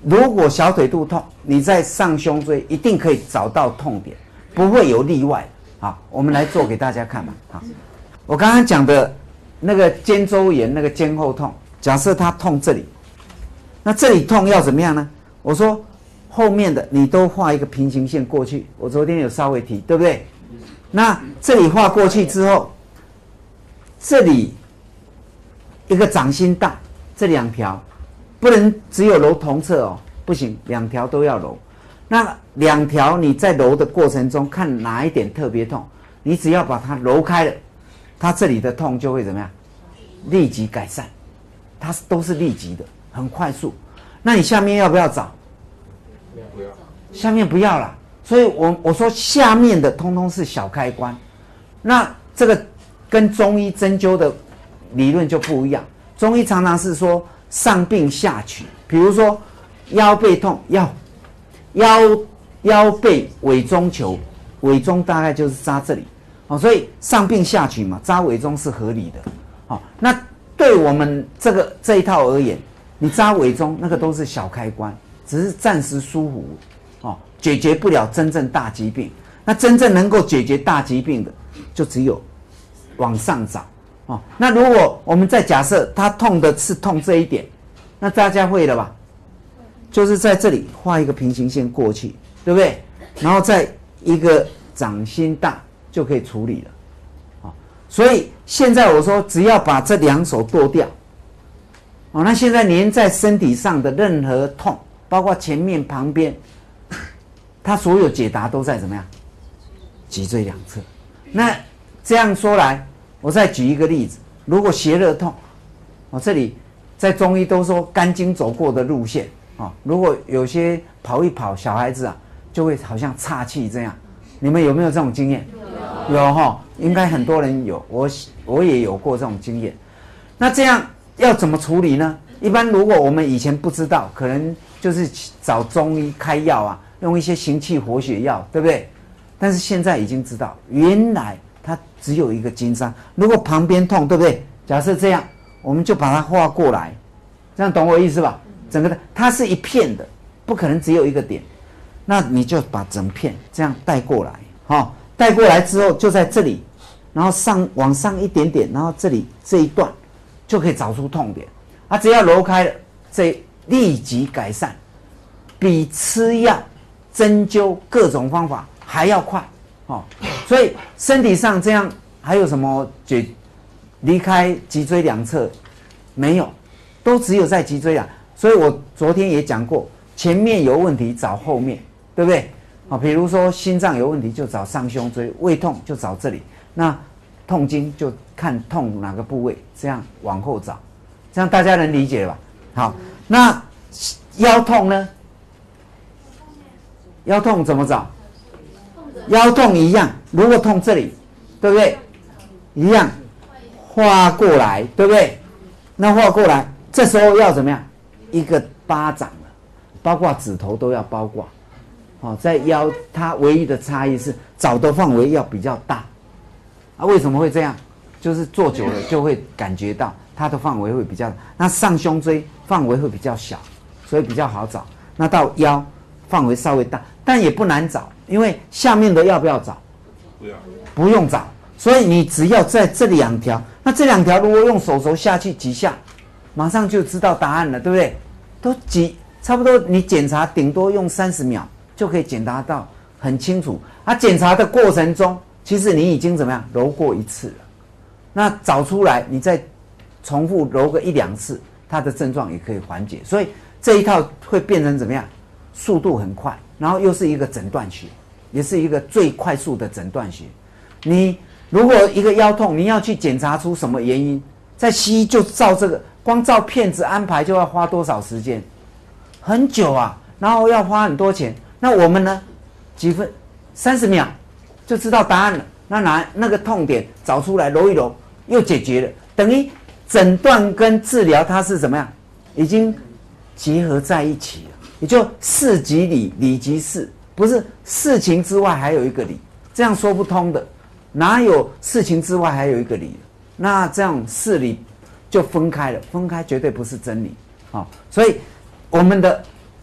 如果小腿肚痛，你在上胸椎一定可以找到痛点，不会有例外。好，我们来做给大家看吧。好，我刚刚讲的那个肩周炎，那个肩后痛，假设它痛这里，那这里痛要怎么样呢？我说后面的你都画一个平行线过去，我昨天有稍微提，对不对？那这里画过去之后，这里一个掌心大，这两条不能只有揉同侧哦，不行，两条都要揉。那两条你在揉的过程中，看哪一点特别痛，你只要把它揉开了，它这里的痛就会怎么样？立即改善，它都是立即的，很快速。那你下面要不要找？ 不要， 下面不要啦。所以我说下面的通通是小开关。那这个跟中医针灸的理论就不一样。中医常常是说上病下取，比如说腰背痛，腰背委中求，委中大概就是扎这里，所以上病下取嘛，扎委中是合理的。那对我们这一套而言，你扎委中那个都是小开关，只是暂时舒服，解决不了真正大疾病。那真正能够解决大疾病的，就只有往上找。那如果我们再假设他痛的是痛这一点，那大家会了吧？就是在这里画一个平行线过去，对不对？然后再一个掌心大就可以处理了。所以现在我说只要把这两手剁掉，那现在粘在身体上的任何痛，包括前面旁边，它所有解答都在怎么样？脊椎两侧。那这样说来，我再举一个例子，如果血热痛，这里在中医都说肝经走过的路线，如果有些跑一跑，小孩子啊就会好像岔气这样，你们有没有这种经验？有哈，应该很多人有，我也有过这种经验。那这样要怎么处理呢？一般如果我们以前不知道，可能就是找中医开药啊，用一些行气活血药，对不对？但是现在已经知道，原来它只有一个经伤。如果旁边痛，对不对？假设这样，我们就把它画过来，这样懂我意思吧？整个的它是一片的，不可能只有一个点。那你就把整片这样带过来，带过来之后就在这里，然后往上一点点，然后这里这一段就可以找出痛点。只要揉开了，这立即改善，比吃药、针灸各种方法还要快。所以身体上这样还有什么离开脊椎两侧没有，都只有在脊椎啊。所以我昨天也讲过，前面有问题找后面，对不对？比如说心脏有问题就找上胸椎，胃痛就找这里，那痛经就看痛哪个部位，这样往后找，这样大家能理解了吧？好，那腰痛呢？腰痛怎么找？腰痛一样，如果痛这里，对不对？一样画过来，对不对？那画过来，这时候要怎么样？一个巴掌了，包括指头都要包括。在腰它唯一的差异是找的范围要比较大。为什么会这样？就是做久了就会感觉到它的范围会比较大。那上胸椎范围会比较小，所以比较好找。那到腰范围稍微大，但也不难找，因为下面的要不要找？不用找。所以你只要在这两条，那这两条如果用手下去几下，马上就知道答案了，对不对？都差不多，你检查顶多用30秒就可以检查到很清楚。检查的过程中，其实你已经怎么样揉过一次了。那找出来，你再重复揉个1、2次，它的症状也可以缓解。所以这一套会变成怎么样？速度很快，然后又是一个诊断学，也是一个最快速的诊断学。你如果一个腰痛，你要去检查出什么原因，在西医就照这个，光照片子安排就要花多少时间？很久啊，然后要花很多钱。那我们呢？几分？30秒就知道答案了。那个痛点找出来，揉一揉，又解决了。等于诊断跟治疗它是怎么样？已经结合在一起了。也就事即理，理即事，不是事情之外还有一个理，这样说不通的。哪有事情之外还有一个理？那这样事理就分开了，分开绝对不是真理。所以我们的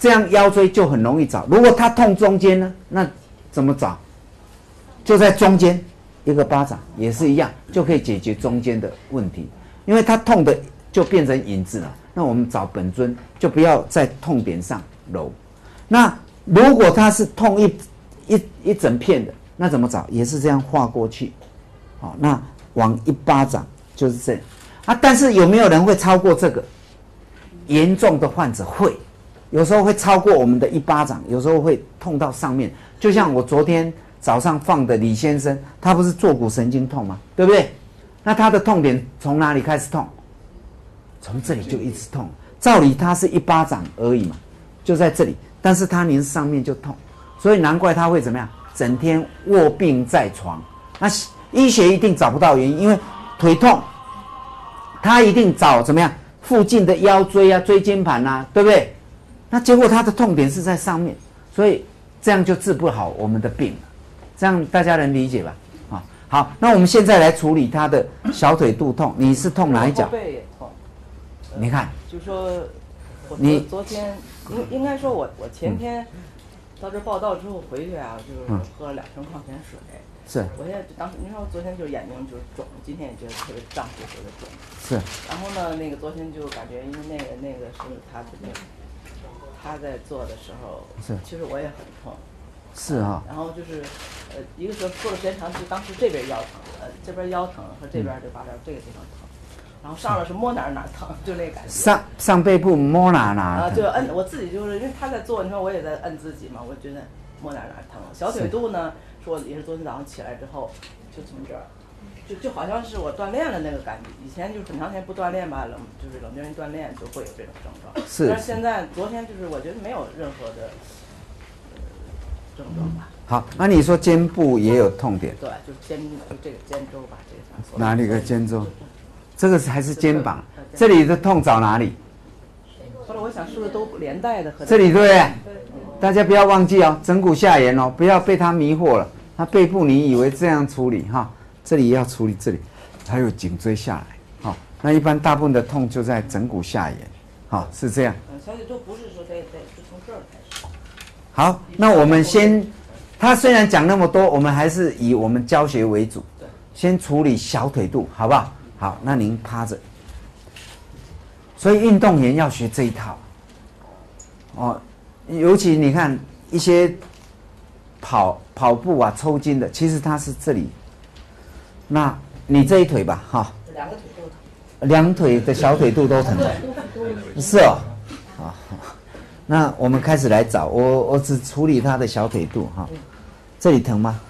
这样腰椎就很容易找。如果它痛中间呢，那怎么找？就在中间一个巴掌也是一样，就可以解决中间的问题。因为它痛的就变成影子了，那我们找本尊就不要在痛点上揉。那如果它是痛一整片的，那怎么找？也是这样画过去，好，那往一巴掌就是这样啊。但是有没有人会超过这个？严重的患者会，有时候会超过我们的一巴掌，有时候会痛到上面。就像我昨天早上放的李先生，他不是坐骨神经痛吗？对不对？那他的痛点从哪里开始痛？从这里就一直痛。照理他是一巴掌而已嘛，就在这里，但是他连上面就痛，所以难怪他会怎么样？整天卧病在床。那医学一定找不到原因，因为腿痛，他一定找怎么样？附近的腰椎啊、椎间盘啊，对不对？那结果他的痛点是在上面，所以这样就治不好我们的病了。这样大家能理解吧？啊，好，那我们现在来处理他的小腿肚痛。你是痛哪一脚？ 背也痛。 你看， 就说我你昨天应该说我前天到这报道之后回去啊，就是喝了2升矿泉水。 是。 我现在当时你说昨天就眼睛就是肿，今天也觉得特别胀乎乎的肿。 是。 然后呢，那个昨天就感觉因为那个是他在做的时候， 是， 其实我也很痛。 是啊。 然后就是一个是做的时间长，就当时这边腰疼，这边腰疼和这边就把这个地方疼。然后上了是摸哪儿疼，就那感觉。 上背部摸哪疼。 啊，就摁我自己，就是因为他在做，你说我也在摁自己嘛，我觉得摸哪儿疼。小腿肚呢，说也是昨天早上起来之后，就从这儿，就好像是我锻炼了那个感觉。以前就是很长时间不锻炼吧，就是冷病人锻炼就会有这种症状。 是。 但是现在昨天就是我觉得没有任何的症状吧。 好，那你说肩部也有痛点？ 对，就这个肩周吧，这个哪里个肩周？这个还是肩膀，这里的痛找哪里？ 后来我想是不是都连带的和这里对不对？大家不要忘记哦，枕骨下沿哦，不要被他迷惑了。他背部你以为这样处理哈，这里要处理这里，还有颈椎下来，好，那一般大部分的痛就在枕骨下沿，好，是这样。 小腿都不是说是从这儿开始。 好，那我们先，他虽然讲那么多，我们还是以我们教学为主，先处理小腿肚，好不好？好，那您趴着。所以运动员要学这一套，哦，尤其你看一些跑步啊、抽筋的，其实它是这里。那你这一腿吧，哈， 两个腿都疼， 两腿的小腿肚都疼，是哦，好，那我们开始来找，我只处理他的小腿肚哈，这里疼吗？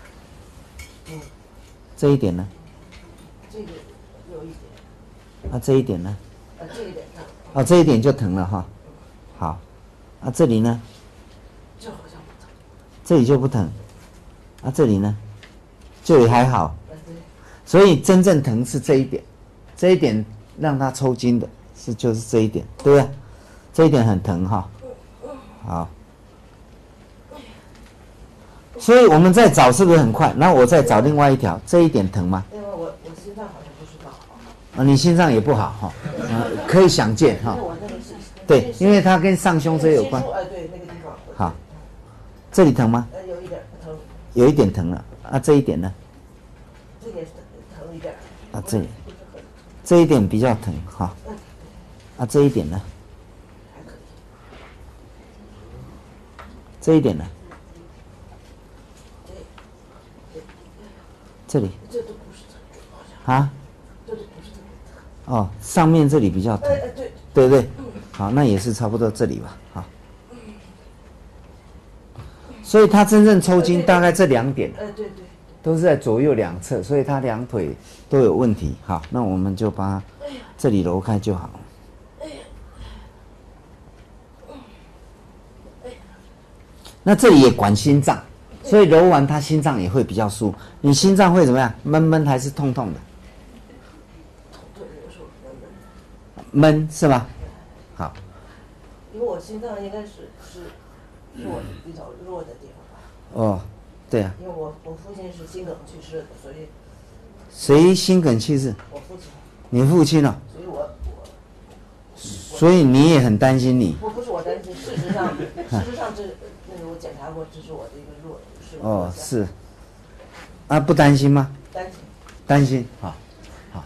这一点呢？ 这个有一点。 啊，这一点呢？ 这一点疼。 哦，这一点就疼了哈。好，啊，这里呢？ 这好像不疼。 这里就不疼。啊，这里呢？这里还好。所以真正疼是这一点，这一点让他抽筋的就是这一点，对不对？这一点很疼哈。好。所以我们再找是不是很快？然后我再找另外一条，这一点疼吗？ 因为我心脏好像不是很好。 啊，你心脏也不好哈，可以想见哈。对，因为它跟上胸椎有关。 对，那个地方。 好，这里疼吗？ 有一点疼。 有一点疼了。啊，这一点呢？ 这点疼一点。 啊，这一点比较疼哈。啊，这一点呢？ 还可以。 这一点呢？这里。 这都不是特别疼，好像。 啊？ 这都不是特别疼。 哦，上面这里比较疼。 对。 对不对？好，那也是差不多这里吧。好。所以他真正抽筋大概这2点。 对。 都是在左右两侧，所以他2腿都有问题。好，那我们就把这里揉开就好。那这里也管心脏，所以揉完他心脏也会比较舒服。你心脏会怎么样？闷闷还是痛痛的？闷是吧？好。 因为我心脏应该是我比较弱的地方哦， 吧。 对啊。 因为我父亲是心梗去世的，所以。 谁心梗去世？ 我父亲。 你父亲哦。 所以所以你也很担心你。 不是我担心，是实上这那个我检查过，这是我的一个弱势。 哦，是。啊，不担心吗？ 担心。 担心，好，好。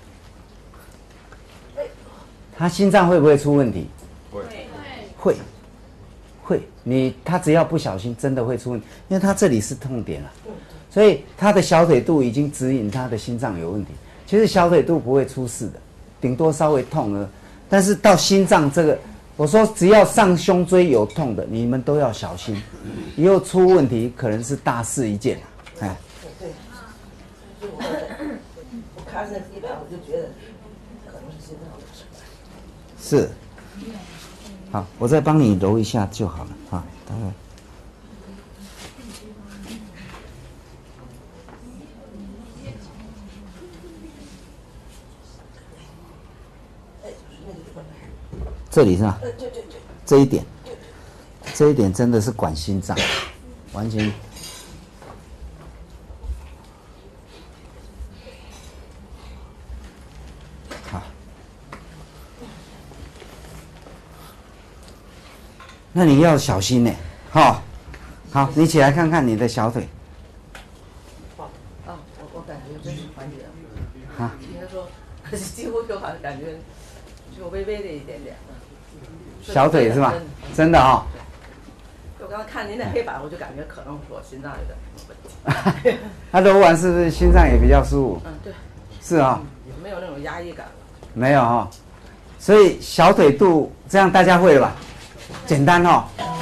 他心脏会不会出问题？会。他只要不小心，真的会出问题，因为他这里是痛点了，所以他的小腿肚已经指引他的心脏有问题。其实小腿肚不会出事的，顶多稍微痛了，但是到心脏这个，我说只要上胸椎有痛的，你们都要小心，以后出问题可能是大事一件。哎， 对，我看那一般我就觉得可能是心脏的事。 是。好，我再帮你揉一下就好了啊，大概。这里是吧？ 对。 这一点真的是管心脏，完全。好。那你要小心呢，好，你起来看看你的小腿。 我感觉真是缓解了。 啊。 应该说，几乎就好像感觉就微微的一点点。 小腿是吧？真的哈。 我刚刚看您那黑板，我就感觉可能是我心脏有点问题。 他揉完是不是心脏也比较舒服？ 对。 是啊。 没有那种压抑感了。 没有哈，所以小腿肚这样大家会了吧？简单哈。